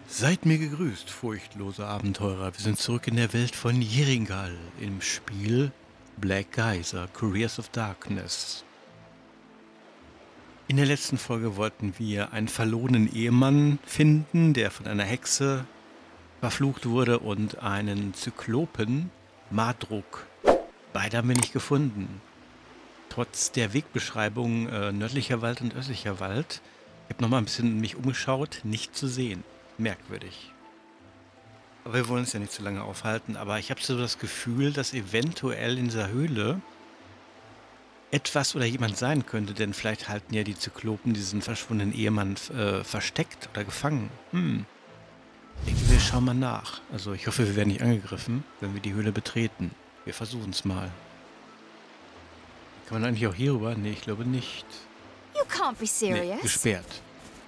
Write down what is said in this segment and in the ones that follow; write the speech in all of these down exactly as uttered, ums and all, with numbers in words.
Seid mir gegrüßt, furchtlose Abenteurer. Wir sind zurück in der Welt von Yringal im Spiel Black Geyser, Couriers of Darkness. In der letzten Folge wollten wir einen verlorenen Ehemann finden, der von einer Hexe verflucht wurde, und einen Zyklopen, Madruk. Beide haben wir nicht gefunden. Trotz der Wegbeschreibung äh, nördlicher Wald und östlicher Wald. Ich habe nochmal ein bisschen mich umgeschaut, nicht zu sehen. Merkwürdig. Aber wir wollen uns ja nicht zu lange aufhalten, aber ich habe so das Gefühl, dass eventuell in dieser Höhle etwas oder jemand sein könnte, denn vielleicht halten ja die Zyklopen diesen verschwundenen Ehemann äh, versteckt oder gefangen. Hm. Ich denke, wir schauen mal nach. Also ich hoffe, wir werden nicht angegriffen, wenn wir die Höhle betreten. Wir versuchen es mal. Kann man eigentlich auch hier rüber? Nee, ich glaube nicht. You can't be Nee, serious. gesperrt.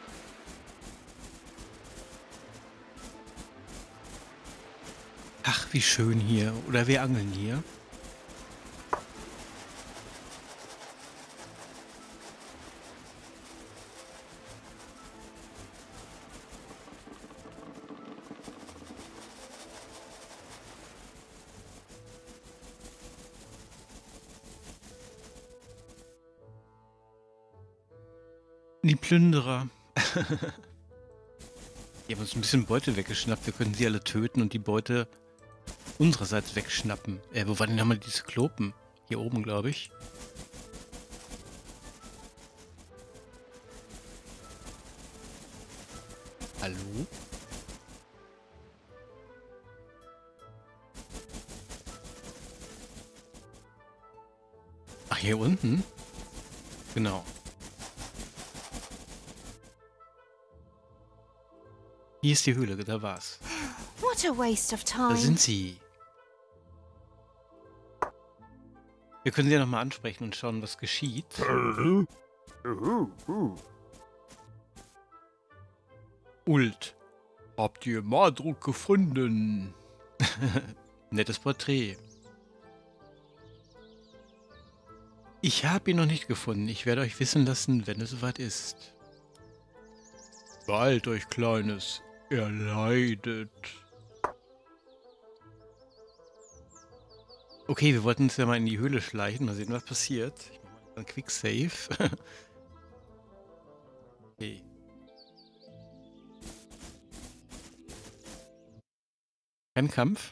Ach, wie schön hier. Oder wir angeln hier. Die Plünderer. Die haben uns ein bisschen Beute weggeschnappt. Wir können sie alle töten und die Beute unsererseits wegschnappen. Äh, wo waren denn nochmal die Zyklopen? Hier oben, glaube ich. Hallo? Ach, hier unten? Genau. Hier ist die Höhle, da war's. What a waste of Da time. sind sie. Wir können sie ja nochmal ansprechen und schauen, was geschieht. Ult. Habt ihr Madruk gefunden? Nettes Porträt. Ich habe ihn noch nicht gefunden. Ich werde euch wissen lassen, wenn es soweit ist. Bald, euch Kleines. Er leidet. Okay, wir wollten uns ja mal in die Höhle schleichen. Mal sehen, was passiert. Ich mache mal einen Quick Save. Okay. Kein Kampf.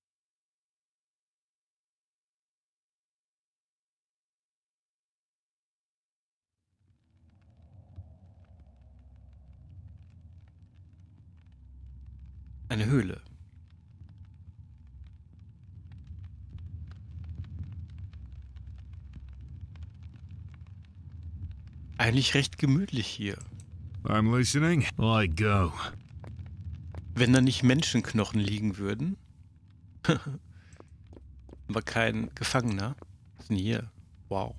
Eine Höhle. Eigentlich recht gemütlich hier. I'm listening. I go. Wenn da nicht Menschenknochen liegen würden. Aber kein Gefangener. Was ist denn hier? Wow.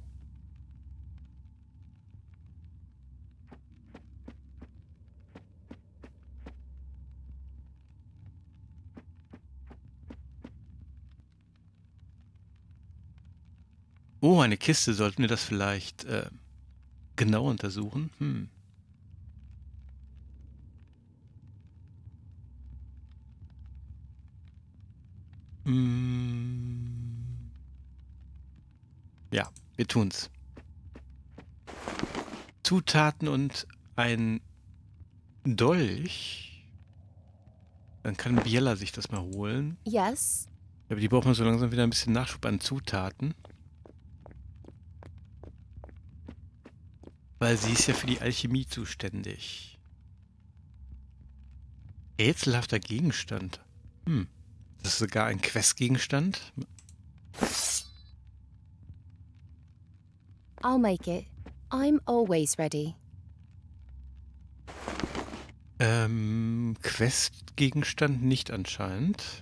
Oh, eine Kiste. Sollten wir das vielleicht äh, genau untersuchen? Hm. Hm. Ja, wir tun's. Zutaten und ein Dolch. Dann kann Biella sich das mal holen. Yes. Aber die braucht man so langsam wieder ein bisschen Nachschub an Zutaten. Weil sie ist ja für die Alchemie zuständig. Rätselhafter Gegenstand. Hm. Das ist sogar ein Questgegenstand. I'll make it. I'm always ready. Ähm, Questgegenstand nicht anscheinend.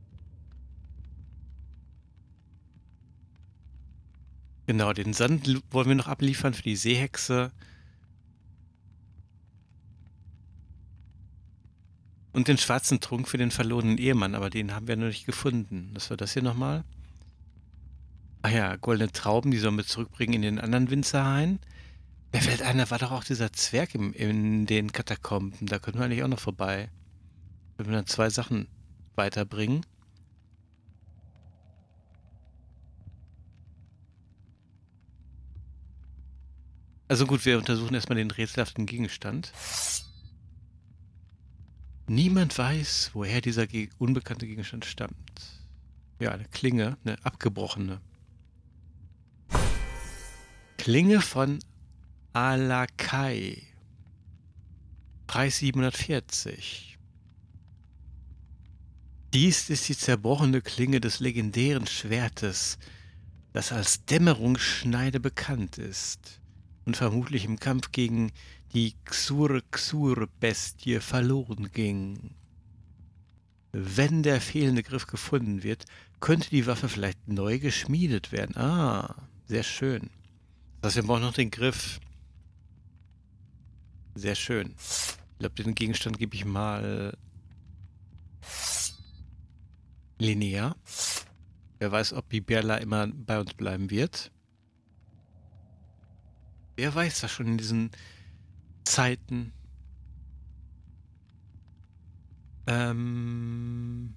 Genau, den Sand l- wollen wir noch abliefern für die Seehexe. Und den schwarzen Trunk für den verlorenen Ehemann, aber den haben wir noch nicht gefunden. Was war das hier nochmal? Ach ja, goldene Trauben, die sollen wir zurückbringen in den anderen Winzerhain. Mir fällt ein, da war doch auch dieser Zwerg im, in den Katakomben. Da können wir eigentlich auch noch vorbei. Wenn wir dann zwei Sachen weiterbringen. Also gut, wir untersuchen erstmal den rätselhaften Gegenstand. Niemand weiß, woher dieser ge unbekannte Gegenstand stammt. Ja, eine Klinge, eine abgebrochene. Klinge von Alakai. Preis siebenhundertvierzig. Dies ist die zerbrochene Klinge des legendären Schwertes, das als Dämmerungsschneide bekannt ist und vermutlich im Kampf gegen die Xur-Xur-Bestie verloren ging. Wenn der fehlende Griff gefunden wird, könnte die Waffe vielleicht neu geschmiedet werden. Ah, sehr schön. Das heißt, wir brauchen noch den Griff. Sehr schön. Ich glaube, den Gegenstand gebe ich mal Linnea. Wer weiß, ob Biberla immer bei uns bleiben wird. Wer weiß das schon in diesen Zeiten? Ähm...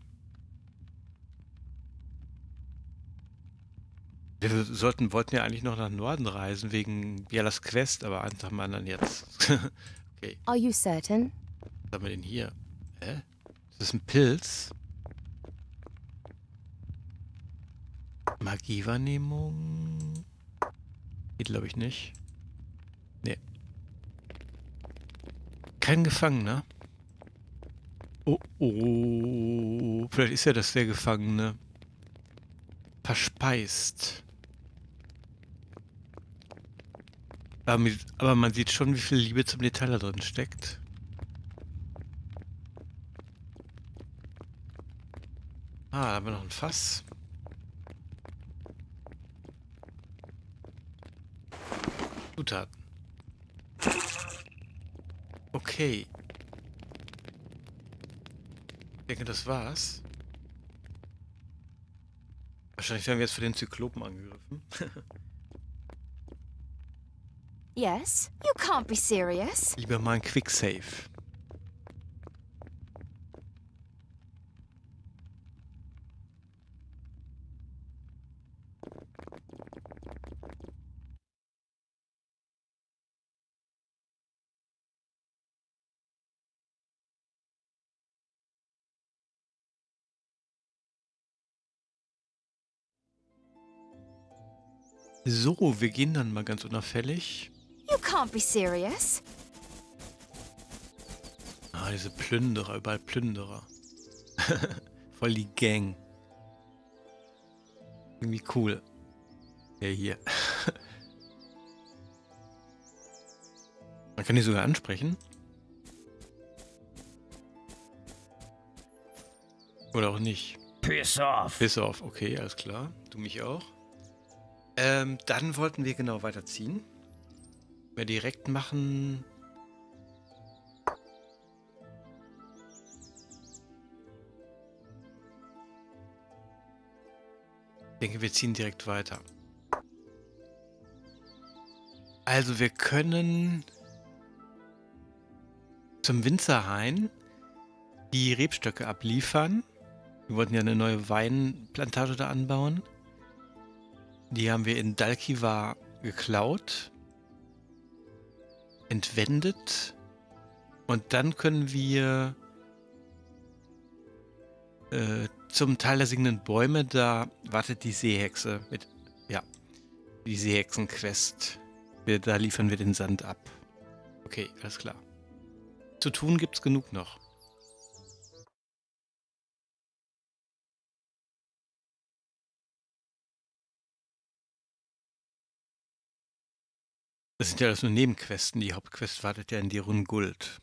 Wir sollten, wollten ja eigentlich noch nach Norden reisen, wegen Bielas Quest, aber eins nach dem anderen jetzt. Okay, Are you certain? was haben wir denn hier? Hä? Das ist ein Pilz. Magiewahrnehmung. Geht, glaube ich, nicht. Nee. Kein Gefangener. Oh, oh. Vielleicht ist ja das der Gefangene. Verspeist. Aber, mit, aber man sieht schon, wie viel Liebe zum Detail da drin steckt. Ah, da haben wir noch ein Fass. Zutaten. Okay. Ich denke, das war's. Wahrscheinlich werden wir jetzt für den Zyklopen angegriffen. Yes? You can't be serious. Lieber mal ein Quicksave. So, wir gehen dann mal ganz unauffällig. You can't be serious. Ah, diese Plünderer, überall Plünderer. Voll die Gang. Irgendwie cool. Ja, hier. Man kann die sogar ansprechen. Oder auch nicht. Piss off. Piss off, okay, alles klar. Du mich auch. Ähm, dann wollten wir genau weiterziehen. Wir direkt machen. Ich denke, wir ziehen direkt weiter. Also wir können zum Winzerhain die Rebstöcke abliefern. Wir wollten ja eine neue Weinplantage da anbauen. Die haben wir in Dalkivar geklaut, entwendet und dann können wir äh, zum Teil der singenden Bäume, da wartet die Seehexe mit, ja, die Seehexenquest. Wir, da liefern wir den Sand ab. Okay, alles klar. Zu tun gibt's genug noch. Das sind ja alles nur Nebenquesten. Die Hauptquest wartet ja in die Runguld.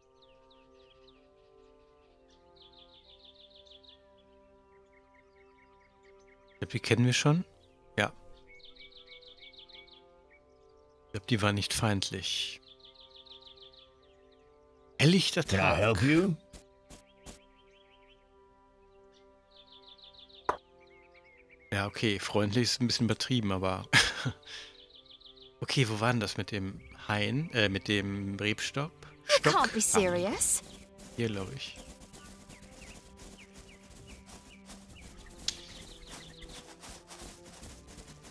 Ich glaube, die kennen wir schon. Ja. Ich glaube, die war nicht feindlich. Helllichter Can I Tag. help you? Ja, okay. Freundlich ist ein bisschen übertrieben, aber... Okay, wo war denn das mit dem Hain? Äh, mit dem Rebstock? You Stock? can't be serious. Ah, hier, glaube ich.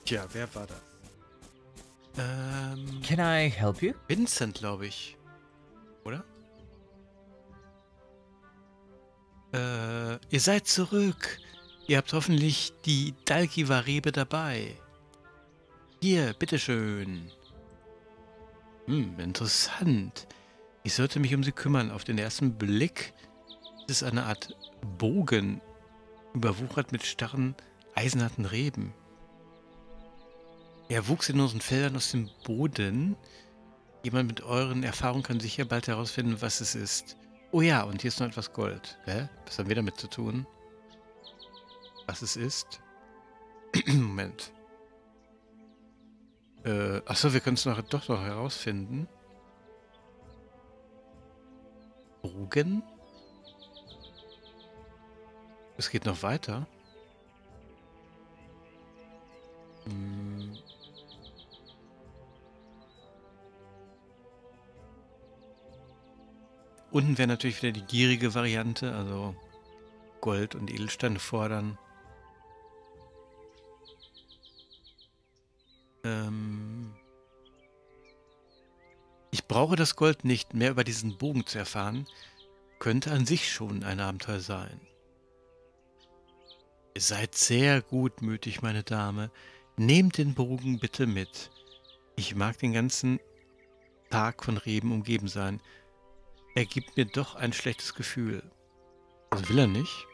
Tja, wer war das? Ähm, Can I help you? Vincent, glaube ich. Oder? Äh, ihr seid zurück. Ihr habt hoffentlich die Dalkiva-Rebe dabei. Hier, bitteschön. Hm, interessant. Ich sollte mich um sie kümmern. Auf den ersten Blick ist es eine Art Bogen, überwuchert mit starren, eisenharten Reben. Er wuchs in unseren Feldern aus dem Boden. Jemand mit euren Erfahrungen kann sicher bald herausfinden, was es ist. Oh ja, und hier ist noch etwas Gold. Hä? Was haben wir damit zu tun? Was es ist? Moment. Äh, achso, wir können es noch, doch noch herausfinden. Bogen? Es geht noch weiter. Hm. Unten wäre natürlich wieder die gierige Variante, also Gold und Edelsteine fordern. Ähm ich brauche das Gold nicht, mehr über diesen Bogen zu erfahren, könnte an sich schon ein Abenteuer sein. Ihr seid sehr gutmütig, meine Dame. Nehmt den Bogen bitte mit. Ich mag den ganzen Tag von Reben umgeben sein. Er gibt mir doch ein schlechtes Gefühl. Das will er nicht.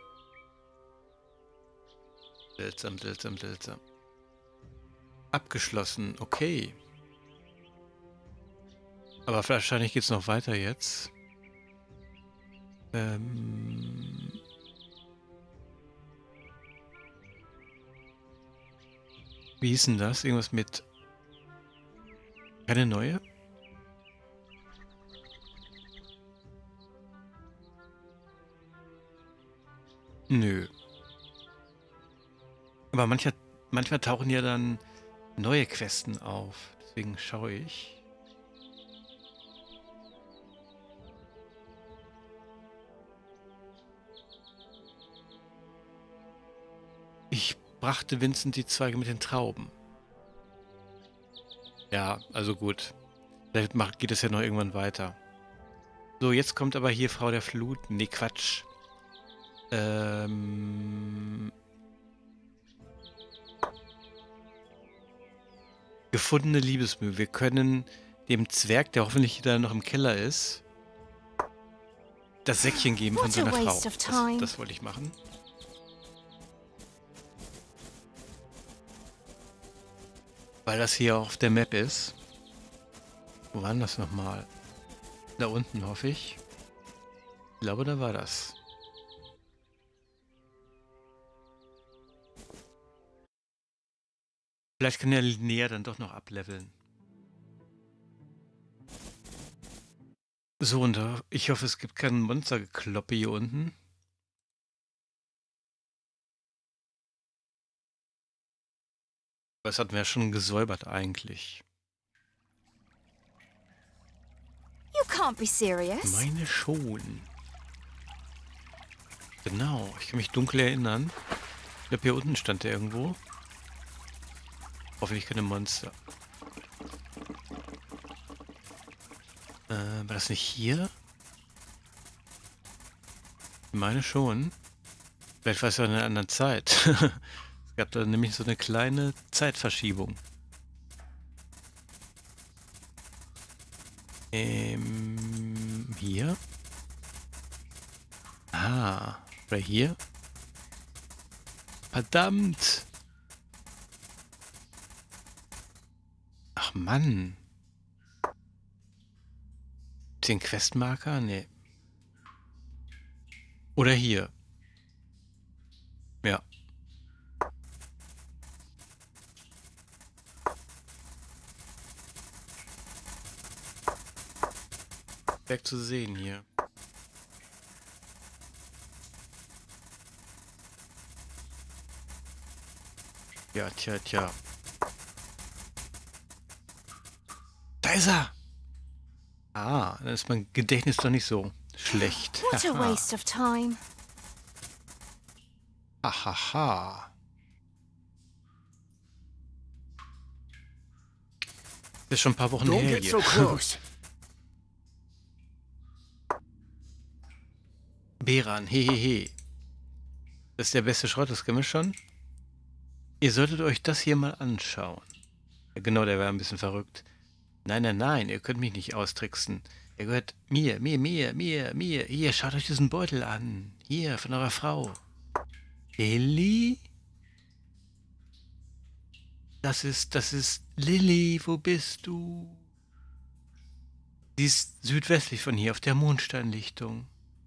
Seltsam, seltsam, seltsam. Abgeschlossen, okay. Aber wahrscheinlich geht es noch weiter jetzt. Ähm... Wie hieß denn das? Irgendwas mit... Keine neue? Nö. Aber manchmal, manchmal tauchen ja dann neue Questen auf. Deswegen schaue ich. Ich brachte Vincent die Zweige mit den Trauben. Ja, also gut. Vielleicht macht, geht es ja noch irgendwann weiter. So, jetzt kommt aber hier Frau der Flut. Nee, Quatsch. Ähm... Gefundene Liebesmühe. Wir können dem Zwerg, der hoffentlich wieder noch im Keller ist, das Säckchen geben von seiner Frau. Das, das wollte ich machen. Weil das hier auf der Map ist. Wo war denn das nochmal? Da unten, hoffe ich. Ich glaube, da war das. Vielleicht kann der Linnea dann doch noch ableveln. So, und ich hoffe, es gibt keinen Monstergekloppe hier unten. Das hatten wir ja schon gesäubert eigentlich. You can't be serious. Meine schon. Genau, ich kann mich dunkel erinnern. Ich glaube, hier unten stand der irgendwo. Hoffentlich keine Monster. Äh, war das nicht hier? Ich meine schon. Vielleicht war es ja in einer anderen Zeit. Es gab da nämlich so eine kleine Zeitverschiebung. Ähm, hier? Ah, oder hier? Verdammt! Ach Mann. Den Questmarker? Nee. Oder hier. Ja. Weg zu sehen hier. Ja, tja, tja. Da ist er! Ah, dann ist mein Gedächtnis doch nicht so schlecht. What a waste of time. Hahaha. Das ist schon ein paar Wochen Don't her get hier. so close. Beran, hehehe. Das ist der beste Schrott, das kennen wir schon. Ihr solltet euch das hier mal anschauen. Ja, genau, der war ein bisschen verrückt. Nein, nein, nein, ihr könnt mich nicht austricksen. Er gehört mir, mir, mir, mir, mir. Hier, schaut euch diesen Beutel an. Hier, von eurer Frau. Lilly? Das ist, das ist Lilly, wo bist du? Sie ist südwestlich von hier, auf der Mondsteinlichtung.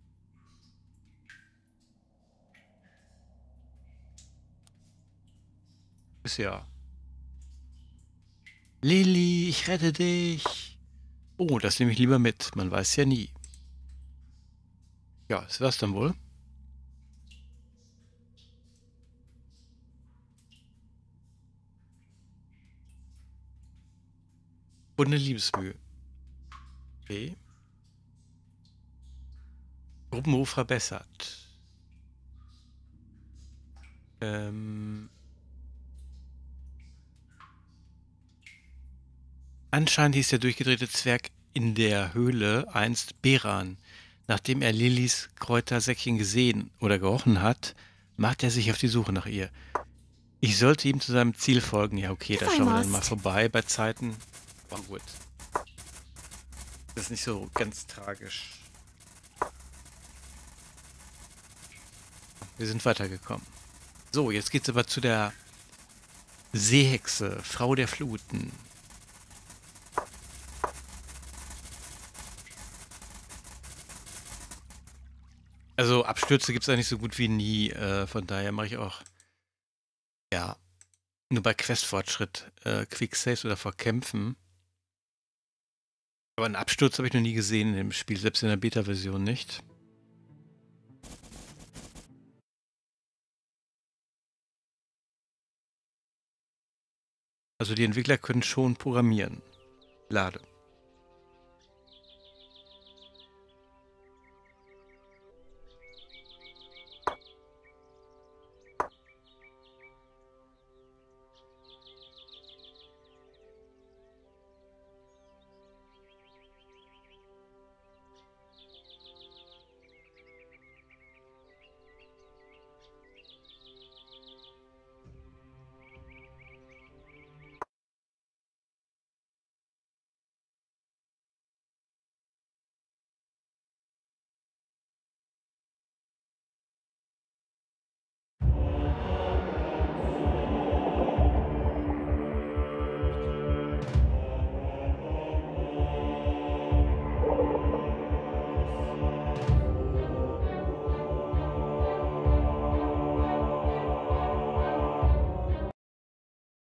Ist ja. Lilly, ich rette dich. Oh, das nehme ich lieber mit. Man weiß ja nie. Ja, ist das dann wohl? Und eine Liebesmühe. Okay. Gruppenruf verbessert. Ähm... Anscheinend hieß der durchgedrehte Zwerg in der Höhle einst Beran. Nachdem er Lillys Kräutersäckchen gesehen oder gerochen hat, macht er sich auf die Suche nach ihr. Ich sollte ihm zu seinem Ziel folgen. Ja, okay, da If I schauen wir dann must. mal vorbei bei Zeiten. Oh, gut. Das ist nicht so ganz tragisch. Wir sind weitergekommen. So, jetzt geht's aber zu der Seehexe, Frau der Fluten. Also Abstürze gibt es eigentlich so gut wie nie. Äh, von daher mache ich auch, ja, nur bei Questfortschritt äh, Quicksaves oder vor Kämpfen. Aber einen Absturz habe ich noch nie gesehen in dem Spiel, selbst in der Beta-Version nicht. Also die Entwickler können schon programmieren. Lade.